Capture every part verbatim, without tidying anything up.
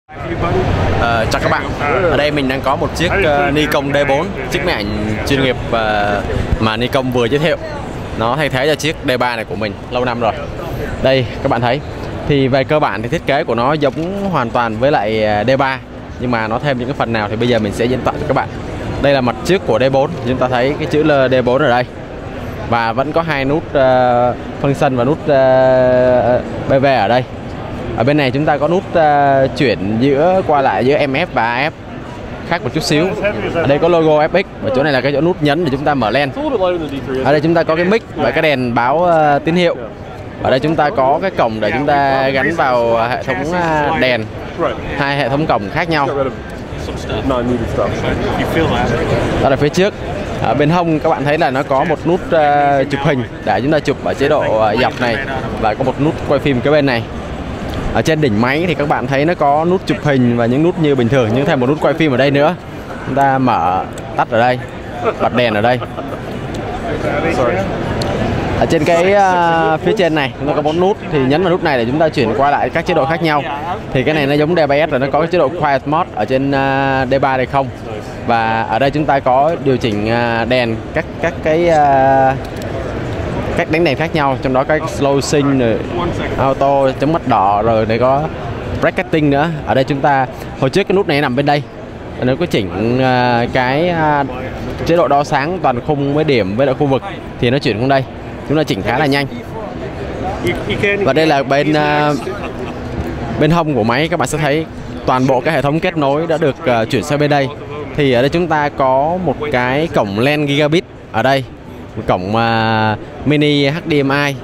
Uh, chào các bạn, ở đây mình đang có một chiếc uh, Nikon D bốn, chiếc máy ảnh chuyên nghiệp uh, mà Nikon vừa giới thiệu. Nó thay thế cho chiếc D ba này của mình lâu năm rồi. Đây các bạn thấy, thì về cơ bản thì thiết kế của nó giống hoàn toàn với lại D ba, nhưng mà nó thêm những cái phần nào thì bây giờ mình sẽ diễn tả cho các bạn. Đây là mặt trước của D bốn, chúng ta thấy cái chữ L D bốn ở đây, và vẫn có hai nút uh, function và nút uh, bê vê ở đây. Ở bên này chúng ta có nút uh, chuyển giữa qua lại giữa em ép và a ép khác một chút xíu. Ở đây có logo ép ích và chỗ này là cái chỗ nút nhấn để chúng ta mở len. Ở đây chúng ta có cái mic và cái đèn báo uh, tín hiệu. Ở đây chúng ta có cái cổng để chúng ta gắn vào hệ thống uh, đèn, hai hệ thống cổng khác nhau. Đó là phía trước. Ở bên hông các bạn thấy là nó có một nút uh, chụp hình để chúng ta chụp ở chế độ uh, dọc này, và có một nút quay phim cái bên này. Ở trên đỉnh máy thì các bạn thấy nó có nút chụp hình và những nút như bình thường, nhưng thêm một nút quay phim ở đây nữa. Chúng ta mở tắt ở đây, bật đèn ở đây. Ở trên cái uh, phía trên này chúng ta có một nút, thì nhấn vào nút này để chúng ta chuyển qua lại các chế độ khác nhau. Thì cái này nó giống D ba S rồi, nó có cái chế độ Quiet Mode ở trên uh, D ba đây không. Và ở đây chúng ta có điều chỉnh uh, đèn, các các cái uh, cách đánh đèn khác nhau, trong đó có slow sync, rồi auto, chấm mắt đỏ, rồi đây có bracketing nữa. Ở đây chúng ta, hồi trước cái nút này nằm bên đây, nó có chỉnh uh, cái uh, chế độ đo sáng toàn khung với điểm với lại khu vực, thì nó chuyển xuống đây, chúng ta chỉnh khá là nhanh. Và đây là bên uh, bên hông của máy, các bạn sẽ thấy toàn bộ cái hệ thống kết nối đã được uh, chuyển sang bên đây. Thì ở đây chúng ta có một cái cổng len gigabit ở đây, một cổng uh, mini H D M I.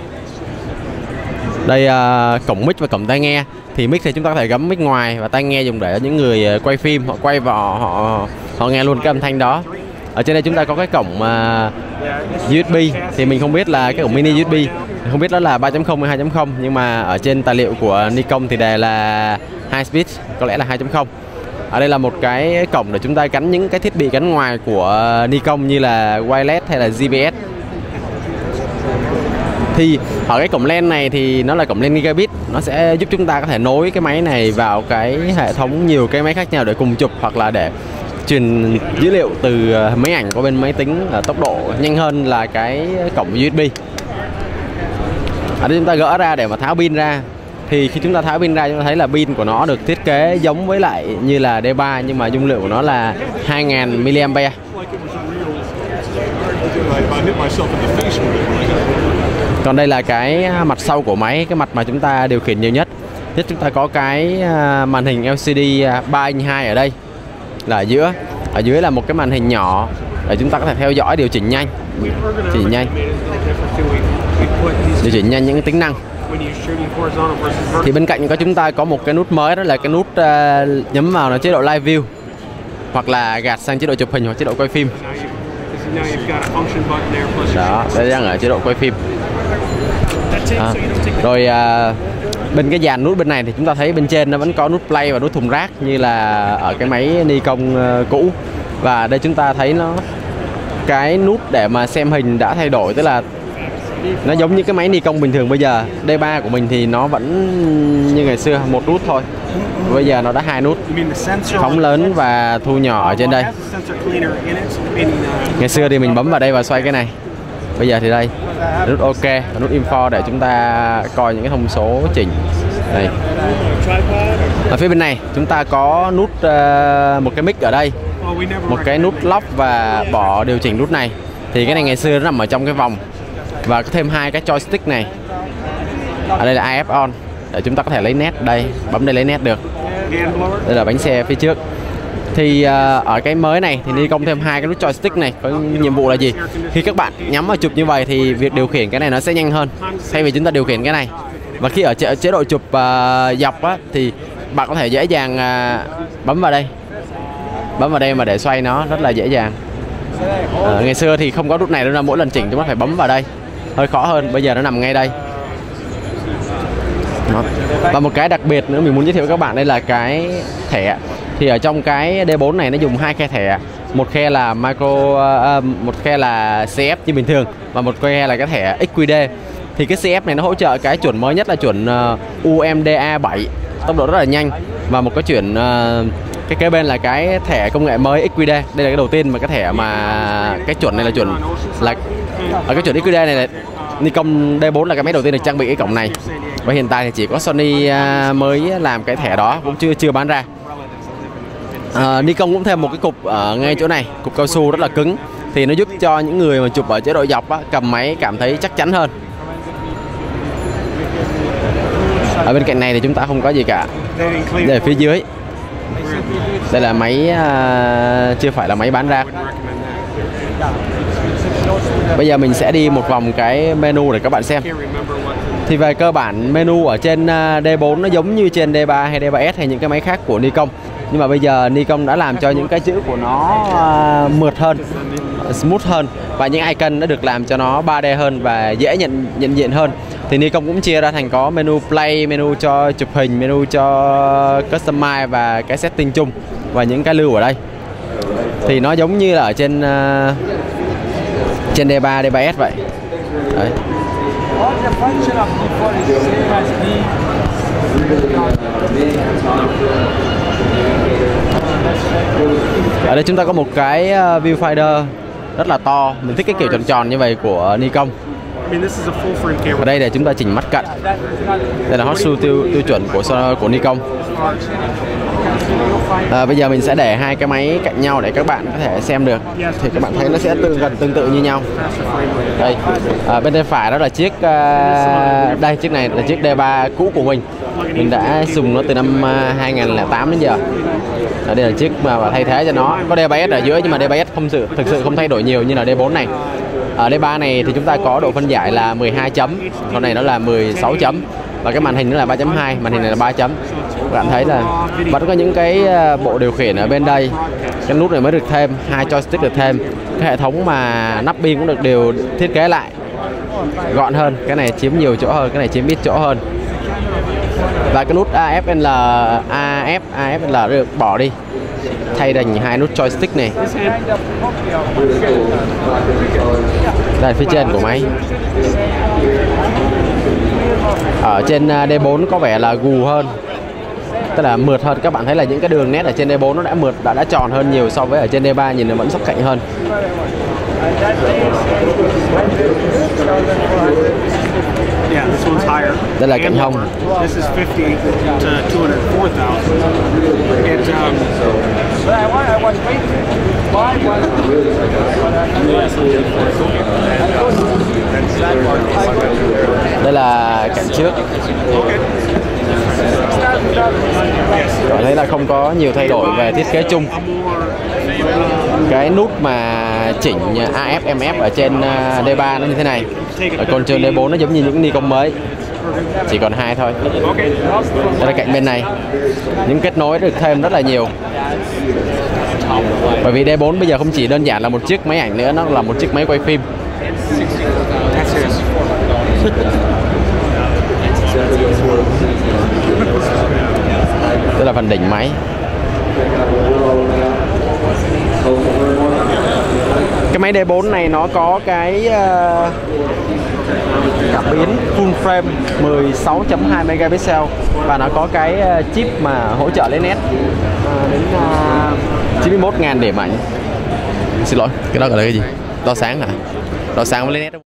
Đây uh, cổng mic và cổng tai nghe. Thì mic thì chúng ta có thể gắm mic ngoài, và tai nghe dùng để những người quay phim, họ quay vào họ họ nghe luôn cái âm thanh đó. Ở trên đây chúng ta có cái cổng uh, u ét bê, thì mình không biết là cái cổng mini u ét bê, không biết đó là ba chấm không hay hai chấm không, nhưng mà ở trên tài liệu của Nikon thì đề là high speed, có lẽ là hai chấm không. Ở đây là một cái cổng để chúng ta gắn những cái thiết bị gắn ngoài của Nikon như là wireless hay là giê pê ét. Thì ở cái cổng len này thì nó là cổng len gigabit, nó sẽ giúp chúng ta có thể nối cái máy này vào cái hệ thống nhiều cái máy khác nhau để cùng chụp, hoặc là để truyền dữ liệu từ máy ảnh qua bên máy tính ở tốc độ nhanh hơn là cái cổng u ét bê. Ở đây chúng ta gỡ ra để mà tháo pin ra. Thì khi chúng ta tháo pin ra, chúng ta thấy là pin của nó được thiết kế giống với lại như là D ba, nhưng mà dung lượng của nó là hai nghìn mi-li-am-pe. Còn đây là cái mặt sau của máy, cái mặt mà chúng ta điều khiển nhiều nhất. Nhất chúng ta có cái màn hình L C D ba inch hai ở đây là ở giữa. Ở dưới là một cái màn hình nhỏ để chúng ta có thể theo dõi, điều chỉnh nhanh, điều chỉnh nhanh, điều chỉnh nhanh những cái tính năng. Thì bên cạnh có chúng ta có một cái nút mới, đó là cái nút uh, nhấn vào nó chế độ live view, hoặc là gạt sang chế độ chụp hình hoặc chế độ quay phim. Đó, đây đang ở chế độ quay phim. À, rồi uh, bên cái dàn nút bên này thì chúng ta thấy bên trên nó vẫn có nút play và nút thùng rác như là ở cái máy Nikon uh, cũ. Và đây chúng ta thấy nó, cái nút để mà xem hình đã thay đổi, tức là nó giống như cái máy Nikon bình thường bây giờ. D ba của mình thì nó vẫn như ngày xưa một nút thôi, bây giờ nó đã hai nút, phóng lớn và thu nhỏ ở trên đây. Ngày xưa thì mình bấm vào đây và xoay cái này, bây giờ thì đây nút OK và nút info để chúng ta coi những cái thông số chỉnh này. Ở phía bên này chúng ta có nút uh, một cái mic ở đây, một cái nút lock và bỏ điều chỉnh nút này. Thì cái này ngày xưa nó nằm ở trong cái vòng, và có thêm hai cái joystick này. Ở đây là i ép on để chúng ta có thể lấy nét, đây bấm đây lấy nét được. Đây là bánh xe phía trước. Thì uh, ở cái mới này thì Nikon thêm hai cái nút joystick này, có nhiệm vụ là gì? Khi các bạn nhắm vào chụp như vậy thì việc điều khiển cái này nó sẽ nhanh hơn, thay vì chúng ta điều khiển cái này. Và khi ở chế, chế độ chụp uh, dọc á, thì bạn có thể dễ dàng uh, bấm vào đây, bấm vào đây mà để xoay nó rất là dễ dàng. Uh, ngày xưa thì không có nút này nên là mỗi lần chỉnh chúng ta phải bấm vào đây, hơi khó hơn. Bây giờ nó nằm ngay đây. Đó. Và một cái đặc biệt nữa mình muốn giới thiệu với các bạn, đây là cái thẻ. Thì ở trong cái D bốn này nó dùng hai khe thẻ, một khe là micro, uh, một khe là C F như bình thường, và một khe là cái thẻ X Q D. Thì cái C F này nó hỗ trợ cái chuẩn mới nhất là chuẩn uh, U M D A bảy, tốc độ rất là nhanh. Và một cái chuyển uh, cái kế bên là cái thẻ công nghệ mới ích quy đê. Đây là cái đầu tiên mà cái thẻ mà cái chuẩn này là chuẩn là ở cái chuẩn ích quy đê này là Nikon D bốn là cái máy đầu tiên được trang bị cái cổng này. Và hiện tại thì chỉ có Sony uh, mới làm cái thẻ đó, cũng chưa chưa bán ra. Uh, Nikon cũng thêm một cái cục ở ngay chỗ này, cục cao su rất là cứng, thì nó giúp cho những người mà chụp ở chế độ dọc á, cầm máy cảm thấy chắc chắn hơn. Ở bên cạnh này thì chúng ta không có gì cả. Đây phía dưới, đây là máy uh, chưa phải là máy bán ra. Bây giờ mình sẽ đi một vòng cái menu để các bạn xem. Thì về cơ bản menu ở trên D bốn nó giống như trên D ba hay D ba S hay những cái máy khác của Nikon. Nhưng mà bây giờ Nikon đã làm cho những cái chữ của nó uh, mượt hơn, smooth hơn, và những icon đã được làm cho nó ba D hơn và dễ nhận nhận diện hơn. Thì Nikon cũng chia ra thành có menu play, menu cho chụp hình, menu cho customize và cái setting chung và những cái lưu ở đây. Thì nó giống như là ở trên uh, trên D ba, D ba S vậy. Đấy. Ở đây chúng ta có một cái viewfinder rất là to. Mình thích cái kiểu tròn tròn như vậy của Nikon. Ở đây để chúng ta chỉnh mắt cận. Đây là hot shoe tiêu tiêu chuẩn của của Nikon. À, bây giờ mình sẽ để hai cái máy cạnh nhau để các bạn có thể xem được. Thì các bạn thấy nó sẽ tương gần tương tự như nhau. Đây, à, bên tay phải đó là chiếc uh, đây chiếc này là chiếc D ba cũ của mình. Mình đã dùng nó từ năm hai nghìn lẻ tám đến giờ. À, đây là chiếc mà thay thế cho nó. Có D ba S ở dưới nhưng mà D ba S không sự thực sự không thay đổi nhiều như là D bốn này. Ở D ba này thì chúng ta có độ phân giải là mười hai chấm, còn này nó là mười sáu chấm. Và cái màn hình nó là ba chấm hai, màn hình này là ba chấm. Các bạn thấy là vẫn có những cái bộ điều khiển ở bên đây. Cái nút này mới được thêm, hai joystick được thêm. Cái hệ thống mà nắp pin cũng được điều thiết kế lại gọn hơn. Cái này chiếm nhiều chỗ hơn, cái này chiếm ít chỗ hơn. Và cái nút a ép en lờ, a ép, a ép en lờ được bỏ đi, thay thành hai nút joystick này. Đây là phía trên của máy. Ở trên D bốn có vẻ là gù hơn, tức là mượt hơn. Các bạn thấy là những cái đường nét ở trên D bốn nó đã mượt, đã, đã tròn hơn nhiều so với ở trên D ba, nhìn nó vẫn sắc cạnh hơn. Đây là cạnh hông. Đây là cạnh trước. Bạn thấy là không có nhiều thay đổi về thiết kế chung. Cái nút mà chỉnh a ép, em ép ở trên D ba nó như thế này. Ở còn trên D bốn nó giống như những Nikon mới, chỉ còn hai thôi. Đây là cạnh bên này, những kết nối được thêm rất là nhiều. Bởi vì D bốn bây giờ không chỉ đơn giản là một chiếc máy ảnh nữa, nó là một chiếc máy quay phim. Đây là phần đỉnh máy. Cái máy D bốn này nó có cái uh, cảm biến full frame mười sáu chấm hai megapixel và nó có cái uh, chip mà hỗ trợ lấy nét uh, đến uh, chín mươi mốt nghìn điểm ảnh. Xin lỗi, cái đó gọi là cái gì? Đo sáng hả? Đo sáng với lấy nét.